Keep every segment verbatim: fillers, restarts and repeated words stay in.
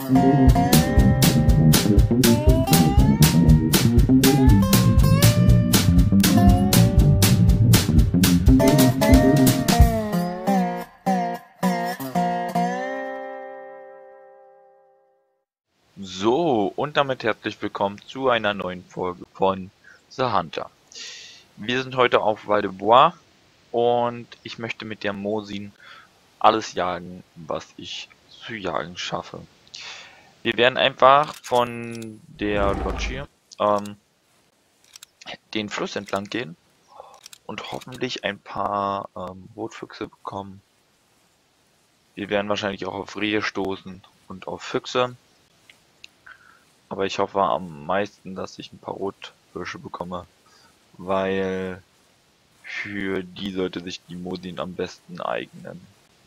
So, und damit herzlich willkommen zu einer neuen Folge von The Hunter. Wir sind heute auf Val de Bois und ich möchte mit der Mosin alles jagen, was ich zu jagen schaffe. Wir werden einfach von der Loggia ähm, den Fluss entlang gehen und hoffentlich ein paar ähm, Rotfüchse bekommen. Wir werden wahrscheinlich auch auf Rehe stoßen und auf Füchse. Aber ich hoffe am meisten, dass ich ein paar Rothirsche bekomme, weil für die sollte sich die Mosin am besten eignen.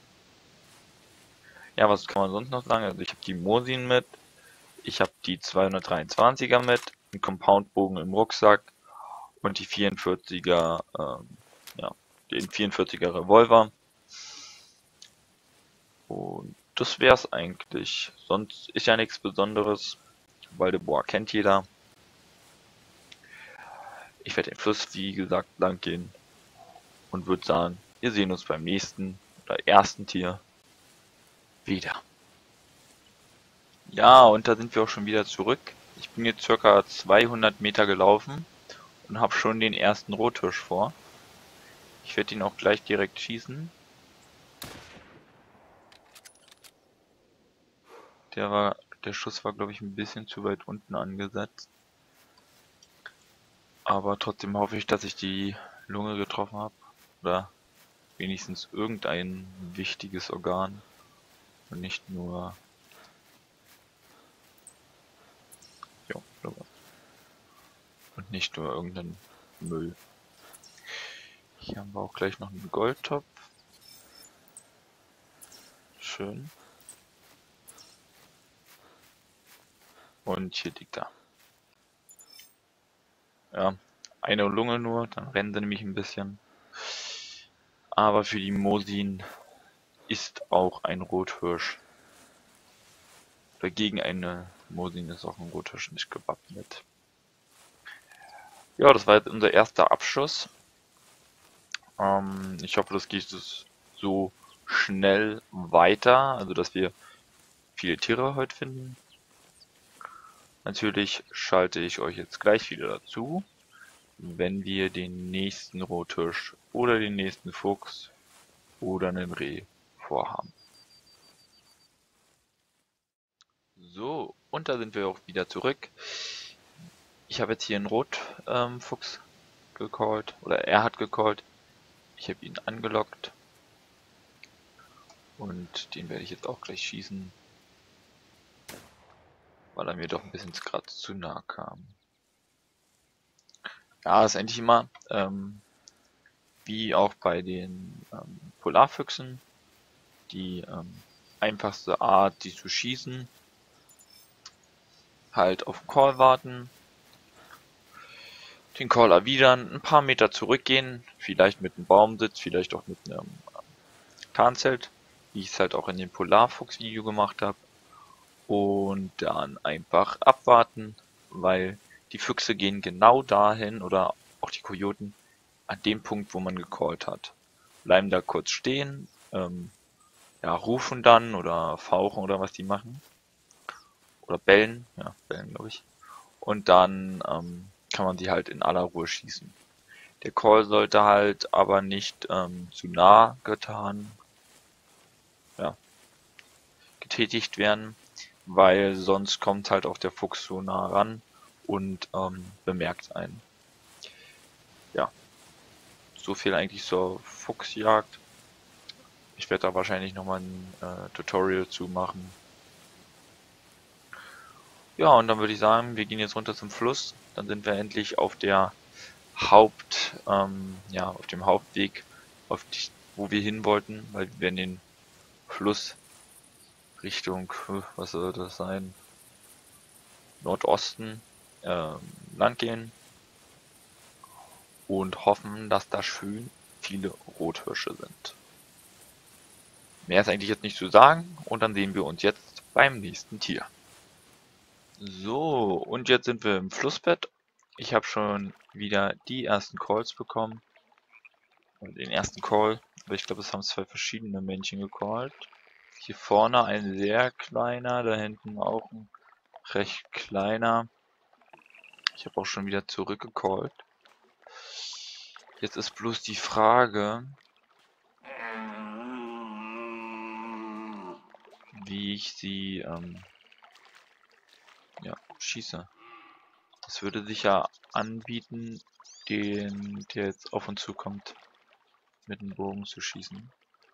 Ja, was kann man sonst noch sagen? Also ich habe die Mosin mit, ich habe die zweihundertdreiundzwanziger mit, einen Compoundbogen im Rucksack und die vierundvierziger, ähm, ja, den vierundvierziger Revolver. Und das wär's eigentlich. Sonst ist ja nichts Besonderes. Val de Bois kennt jeder. Ich werde den Fluss, wie gesagt, lang gehen und würde sagen, wir sehen uns beim nächsten oder ersten Tier wieder. Ja, und da sind wir auch schon wieder zurück. Ich bin jetzt circa zweihundert Meter gelaufen und habe schon den ersten Rothirsch vor. Ich werde ihn auch gleich direkt schießen. Der war, der Schuss war, glaube ich, ein bisschen zu weit unten angesetzt. Aber trotzdem hoffe ich, dass ich die Lunge getroffen habe. Oder wenigstens irgendein wichtiges Organ. Und nicht nur... Ja, sowas. Und nicht nur irgendeinen Müll. Hier haben wir auch gleich noch einen Goldtopf. Schön. Und hier liegt er. Ja, eine Lunge nur, dann rennen sie nämlich ein bisschen. Aber für die Mosin ist auch ein Rothirsch. Oder gegen eine Mosin ist auch ein Rothirsch nicht gewappnet. Ja, das war jetzt unser erster Abschuss. Ähm, ich hoffe, das geht so schnell weiter, also dass wir viele Tiere heute finden. Natürlich schalte ich euch jetzt gleich wieder dazu, wenn wir den nächsten Rothirsch oder den nächsten Fuchs oder einen Reh vorhaben. So, und da sind wir auch wieder zurück. Ich habe jetzt hier einen Rotfuchs ähm, gecallt, oder er hat gecallt. Ich habe ihn angelockt. Und den werde ich jetzt auch gleich schießen, weil er mir doch ein bisschen gerade zu nah kam. Ja, ist eigentlich immer, ähm, wie auch bei den ähm, Polarfüchsen, die ähm, einfachste Art, die zu schießen. Halt auf den Call warten, den Call erwidern, ein paar Meter zurückgehen, vielleicht mit einem Baumsitz, vielleicht auch mit einem Tarnzelt, wie ich es halt auch in dem Polarfuchs-Video gemacht habe. Und dann einfach abwarten, weil die Füchse gehen genau dahin, oder auch die Kojoten, an dem Punkt, wo man gecallt hat. Bleiben da kurz stehen, ähm, ja, rufen dann oder fauchen oder was die machen. Oder bellen, ja, bellen glaube ich. Und dann ähm, kann man sie halt in aller Ruhe schießen. Der Call sollte halt aber nicht ähm, zu nah getan, ja, getätigt werden, weil sonst kommt halt auch der Fuchs so nah ran und ähm, bemerkt einen. Ja, so viel eigentlich zur Fuchsjagd. Ich werde da wahrscheinlich nochmal ein äh, Tutorial zu machen. Ja, und dann würde ich sagen, wir gehen jetzt runter zum Fluss. Dann sind wir endlich auf der Haupt, ähm, ja, auf dem Hauptweg, auf die, wo wir hin wollten, weil wir in den Fluss Richtung, was soll das sein, Nordosten ähm, lang gehen und hoffen, dass da schön viele Rothirsche sind. Mehr ist eigentlich jetzt nicht zu sagen und dann sehen wir uns jetzt beim nächsten Tier. So, und jetzt sind wir im Flussbett. Ich habe schon wieder die ersten Calls bekommen. Den ersten Call, aber ich glaube, es haben zwei verschiedene Männchen gecallt. Hier vorne ein sehr kleiner, da hinten auch ein recht kleiner. Ich habe auch schon wieder zurückgecallt. Jetzt ist bloß die Frage, wie ich sie ähm, ja, schieße. Das würde sich ja anbieten, den, der jetzt auf uns zukommt, mit dem Bogen zu schießen.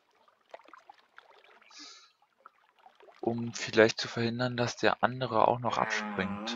Um vielleicht zu verhindern, dass der andere auch noch abspringt.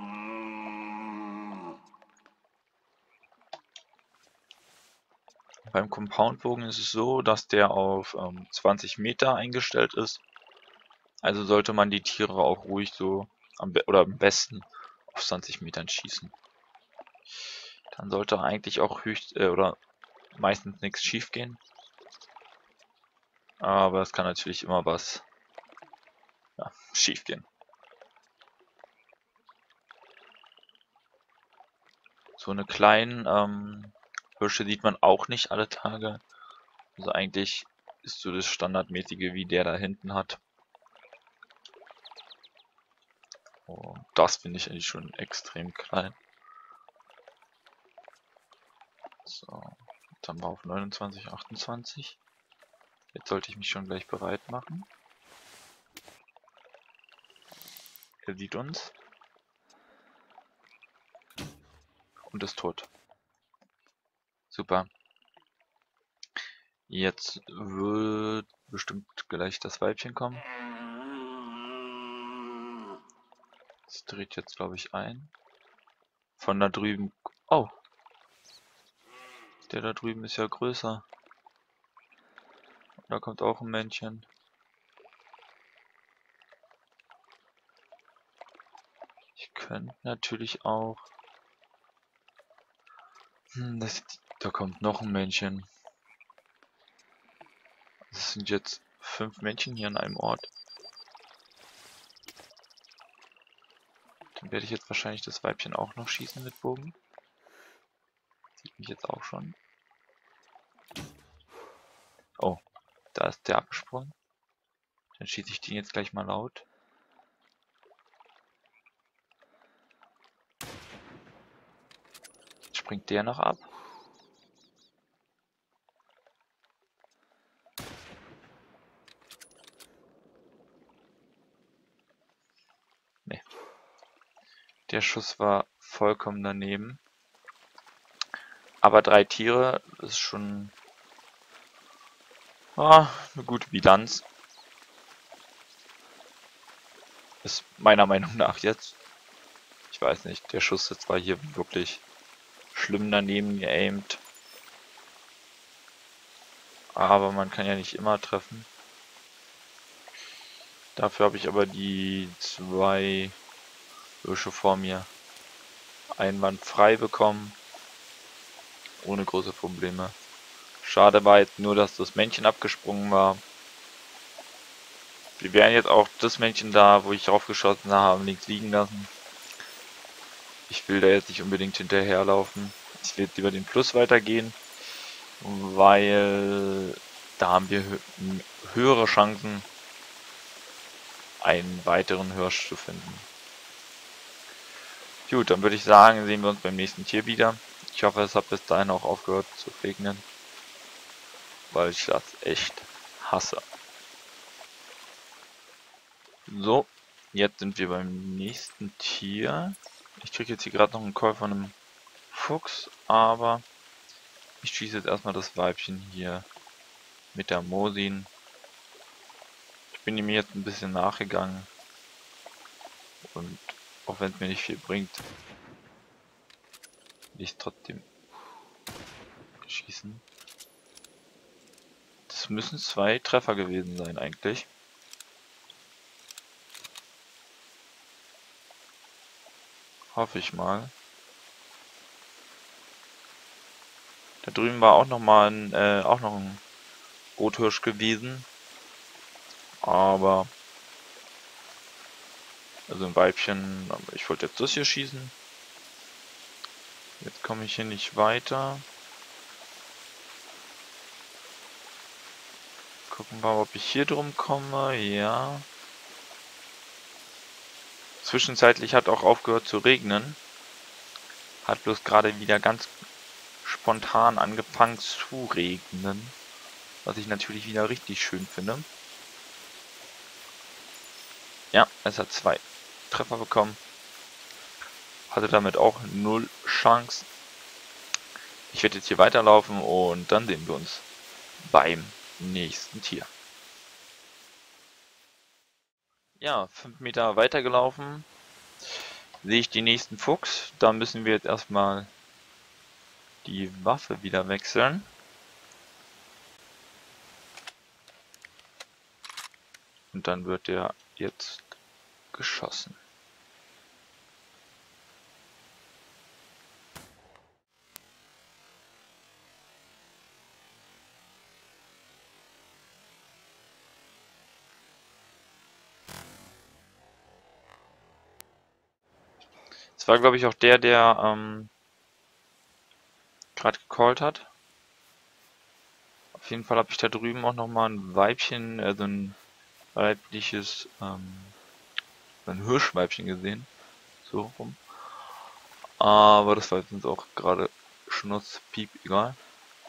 Beim Compound-Bogen ist es so, dass der auf ähm, zwanzig Meter eingestellt ist. Also sollte man die Tiere auch ruhig so, am be oder am besten auf zwanzig Metern schießen. Dann sollte eigentlich auch höchst, äh, oder meistens nichts schief gehen. Aber es kann natürlich immer was ja, schief gehen. So eine kleinen ähm, Hirsche sieht man auch nicht alle Tage. Also eigentlich ist so das Standardmäßige, wie der da hinten hat. Und das finde ich eigentlich schon extrem klein. So, dann mal auf neunundzwanzig, achtundzwanzig. Jetzt sollte ich mich schon gleich bereit machen. Er sieht uns. Und ist tot. Super. Jetzt wird bestimmt gleich das Weibchen kommen. Das dreht jetzt, glaube ich, ein. Von da drüben... Oh! Der da drüben ist ja größer. Da kommt auch ein Männchen. Ich könnte natürlich auch... Hm, das, da kommt noch ein Männchen. Das sind jetzt fünf Männchen hier an einem Ort. Dann werde ich jetzt wahrscheinlich das Weibchen auch noch schießen mit Bogen. Sieht mich jetzt auch schon. Oh, da ist der abgesprungen. Dann schieße ich den jetzt gleich mal laut. Jetzt springt der noch ab. Nee. Der Schuss war vollkommen daneben. Aber drei Tiere ist schon ah, eine gute Bilanz. Ist meiner Meinung nach jetzt. Ich weiß nicht, der Schuss jetzt war hier wirklich schlimm daneben geaimt. Aber man kann ja nicht immer treffen. Dafür habe ich aber die zwei Hirsche vor mir einwandfrei bekommen. Ohne große Probleme. Schade war jetzt nur, dass das Männchen abgesprungen war. Wir werden jetzt auch das Männchen da, wo ich drauf geschossen habe, links liegen lassen. Ich will da jetzt nicht unbedingt hinterherlaufen. Ich will jetzt lieber den Fluss weitergehen, weil da haben wir hö höhere Chancen, einen weiteren Hirsch zu finden. Gut, dann würde ich sagen, sehen wir uns beim nächsten Tier wieder. Ich hoffe, es hat bis dahin auch aufgehört zu regnen, weil ich das echt hasse. So, jetzt sind wir beim nächsten Tier. Ich kriege jetzt hier gerade noch einen Call von einem Fuchs, aber ich schieße jetzt erstmal das Weibchen hier mit der Mosin. Ich bin ihm jetzt ein bisschen nachgegangen und auch wenn es mir nicht viel bringt, will ich es trotzdem schießen. Das müssen zwei Treffer gewesen sein eigentlich. Hoffe ich mal. Da drüben war auch noch mal ein, äh, auch noch ein Rothirsch gewesen. Aber Also ein Weibchen, aber ich wollte jetzt das hier schießen. Jetzt komme ich hier nicht weiter. Gucken wir mal, ob ich hier drum komme. Ja. Zwischenzeitlich hat auch aufgehört zu regnen. Hat bloß gerade wieder ganz spontan angefangen zu regnen. Was ich natürlich wieder richtig schön finde. Ja, es hat zwei Treffer bekommen. Hatte damit auch null Chance. Ich werde jetzt hier weiterlaufen und dann sehen wir uns beim nächsten Tier. Ja, fünf Meter weiter gelaufen. Sehe ich den nächsten Fuchs. Da müssen wir jetzt erstmal die Waffe wieder wechseln. Und dann wird der jetzt geschossen. Das war, glaube ich, auch der, der ähm, gerade gecallt hat. Auf jeden Fall habe ich da drüben auch nochmal ein Weibchen, also ein weibliches, ähm, ein Hirschweibchen gesehen. So rum. Aber das war jetzt auch gerade Schnurzpiep, egal.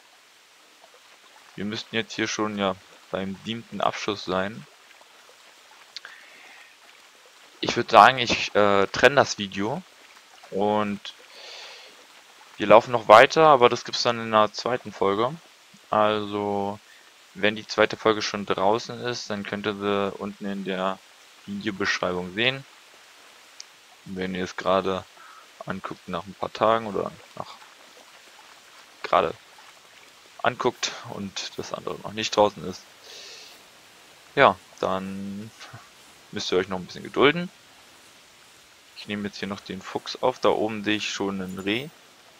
Wir müssten jetzt hier schon ja beim siebten Abschuss sein. Ich würde sagen, ich äh, trenne das Video und wir laufen noch weiter, aber das gibt es dann in der zweiten Folge. Also, wenn die zweite Folge schon draußen ist, dann könnt ihr sie unten in der Videobeschreibung sehen. Wenn ihr es gerade anguckt nach ein paar Tagen oder nach gerade anguckt und das andere noch nicht draußen ist, ja, dann müsst ihr euch noch ein bisschen gedulden. Ich nehme jetzt hier noch den Fuchs auf. Da oben sehe ich schon einen Reh.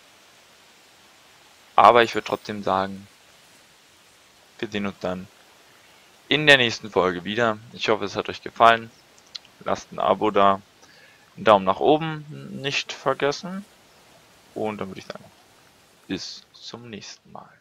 Aber ich würde trotzdem sagen, wir sehen uns dann in der nächsten Folge wieder. Ich hoffe, es hat euch gefallen. Lasst ein Abo da. Einen Daumen nach oben nicht vergessen. Und dann würde ich sagen, bis zum nächsten Mal.